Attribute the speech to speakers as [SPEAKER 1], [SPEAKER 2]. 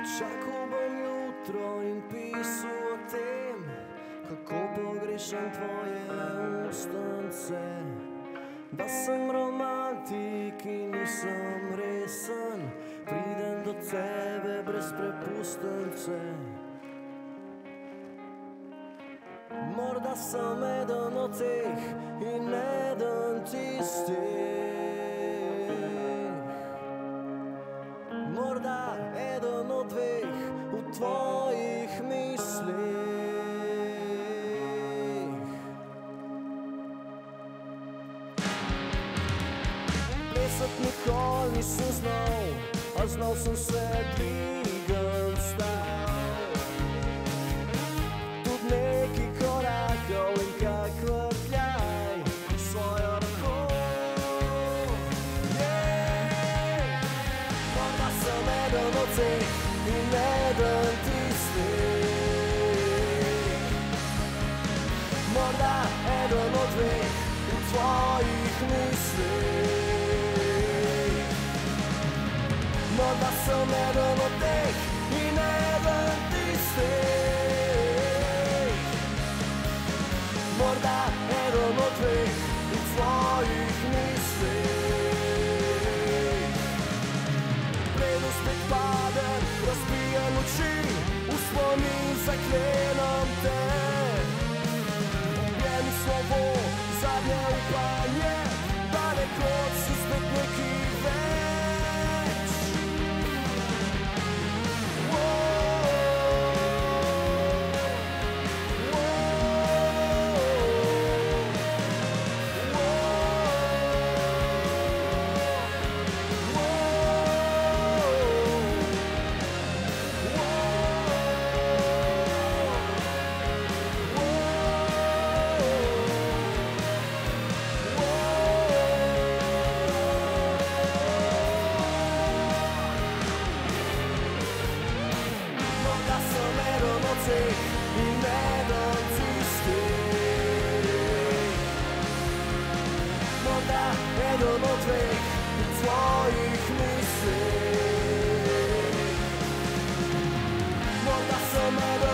[SPEAKER 1] Čakal bom jutro in pisal o tem, kako pogrešam tvoje ustance. Da sem romantik in nisem resen, pridem do tebe brez prepustence. Morda sem eden od teh in eden tistih, morda eden od dveh v tvojih mislih. Plesat nikoli nisem znal, a znal sem se dvigan stav. Tudi neki korakov in kak vrtljaj svojo roko. Morda sem eden od teh in eden tistih, morda eden od dveh v tvojih mislih. Morda sem eden od teh in eden tistih, morda eden od dveh v tvojih mislih. Predu spet padem, razbijem oči, v spomin zaklenem te. Objemi slovo, zadnje upanje, da nekoč si spet neki več. In eden tistih, morda eden od dveh v tvojih mislih. Morda sem eden